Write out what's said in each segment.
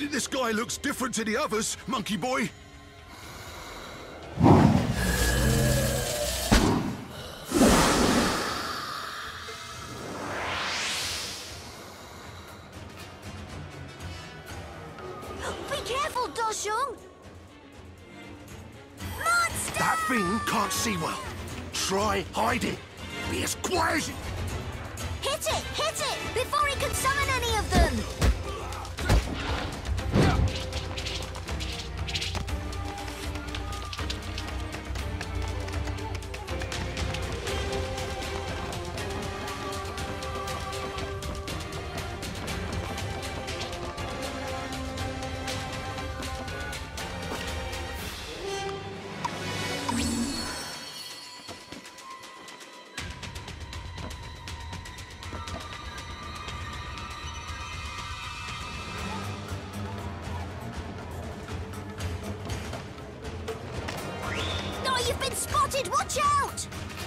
This guy looks different to the others, monkey boy. Be careful, Doshung! Monster! That thing can't see well. Try hiding. Be as quiet as you... Hit it! Hit it! Before he can summon any of them! You've been spotted! Watch out!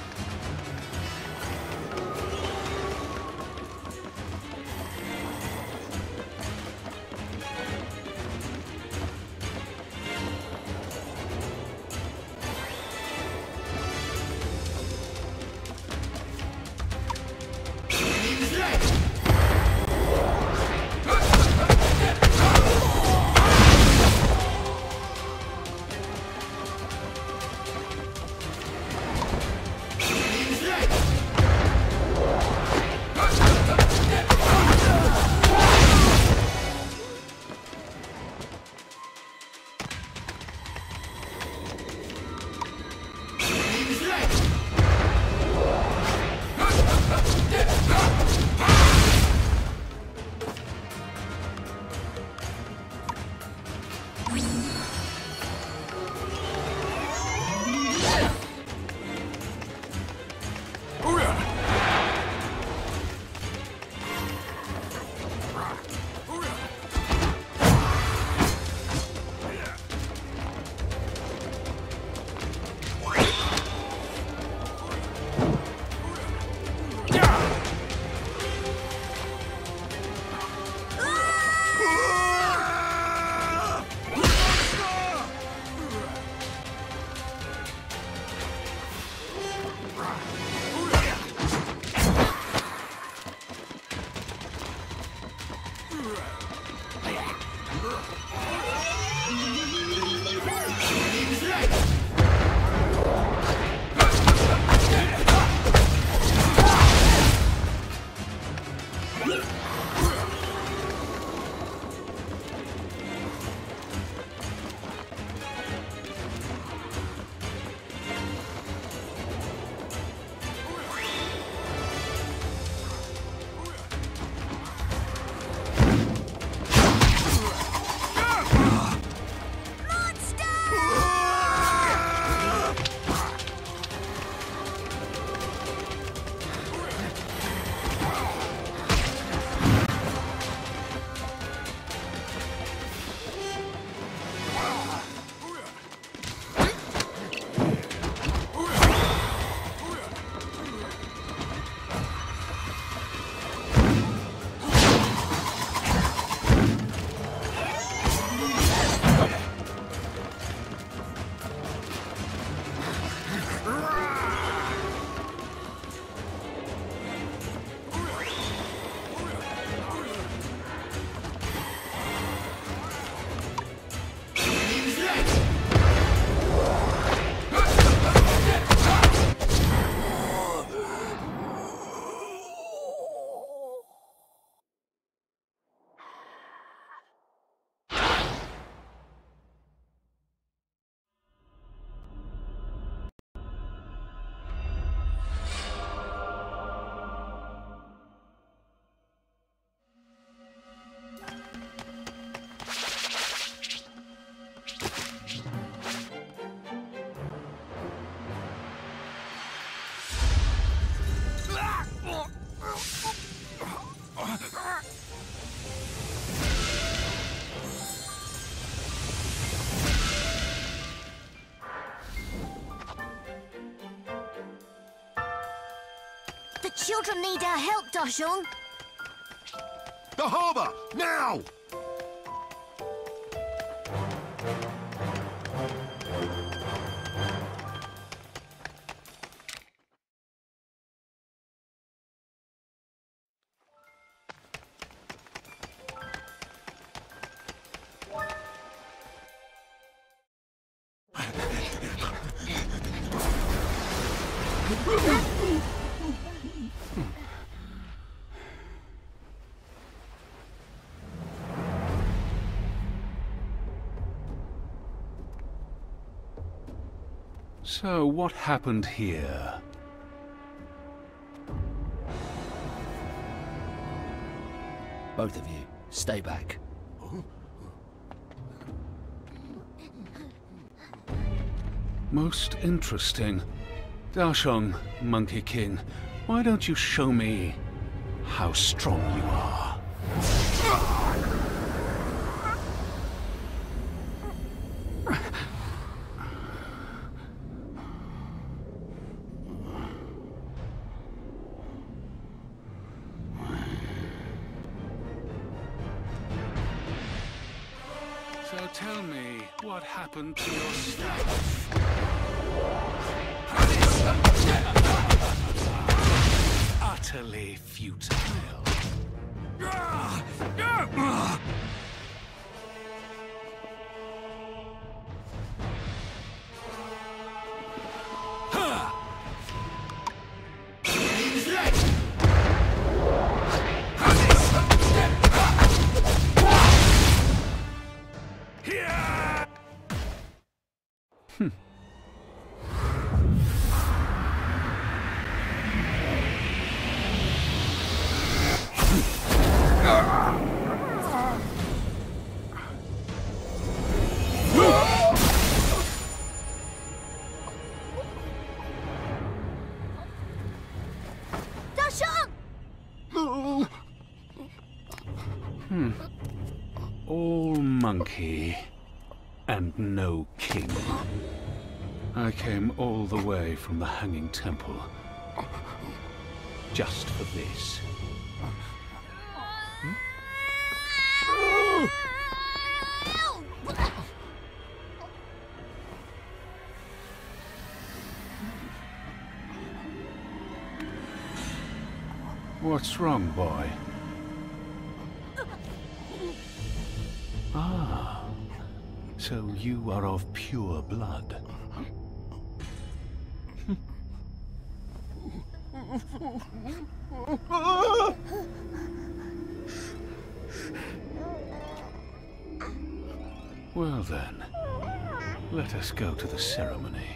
The children need our help, Doshung. The harbour! Now! So, what happened here? Both of you, stay back. Most interesting. Daoshong, Monkey King, why don't you show me how strong you are? So tell me, what happened to your staff? Utterly futile. All monkey and no king. I came all the way from the Hanging Temple just for this. What's wrong, boy? Ah, so you are of pure blood. Well then, let us go to the ceremony.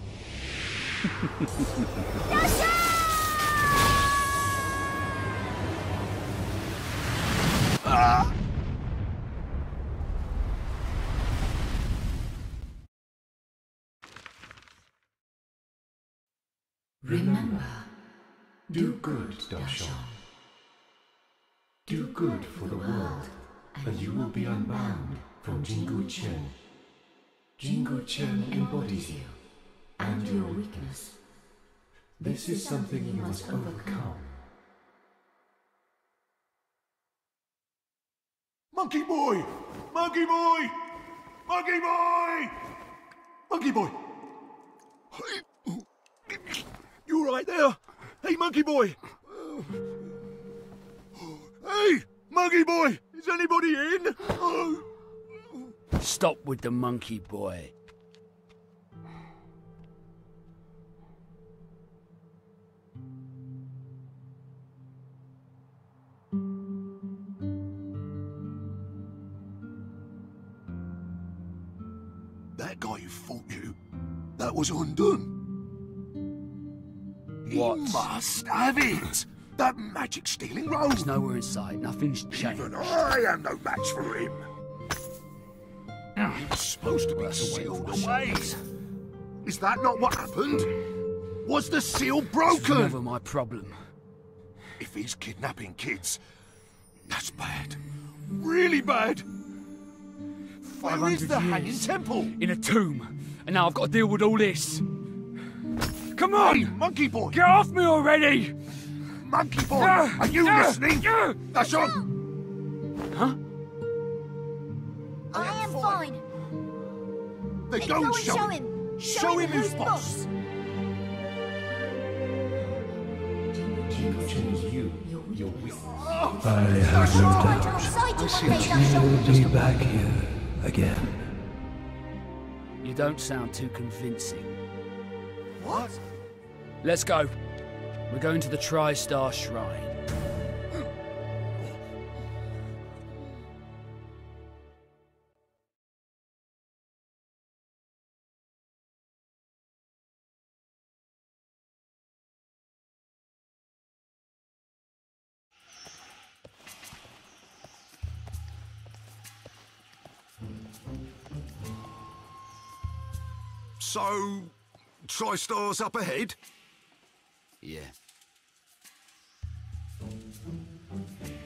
Remember, do good, Daoshong. Do good for the world, and you will be unbound from Jingu Chen. Jingu Chen embodies you, and your weakness. This is something you must overcome. Monkey boy! Monkey boy! Monkey boy! Monkey boy! You right there? Hey, monkey boy! Hey, monkey boy! Is anybody in? Stop with the monkey boy. That guy who fought you, that was undone. What? He must have it! That magic-stealing rogue! There's nowhere in sight, nothing's changed. Even I am no match for him! He was supposed to be sealed away. Is that not what happened? Was the seal It's broken? never my problem. If he's kidnapping kids, that's bad. Really bad. Where is 500 the Hanging years. Temple? In a tomb, and now I've got to deal with all this. Come on! Hey, monkey boy! Get off me already! Monkey boy! Are you listening? That's on! Huh? I am fine. Then Hey, go go and and show him! Show him who's boss! Jingu Chen is you, your weakness. I have no I'm doubt excited see one day, Daoshong. you will be back here again. You don't sound too convincing. What? Let's go. We're going to the Tri-Star Shrine. So, TriStar's up ahead? Yeah.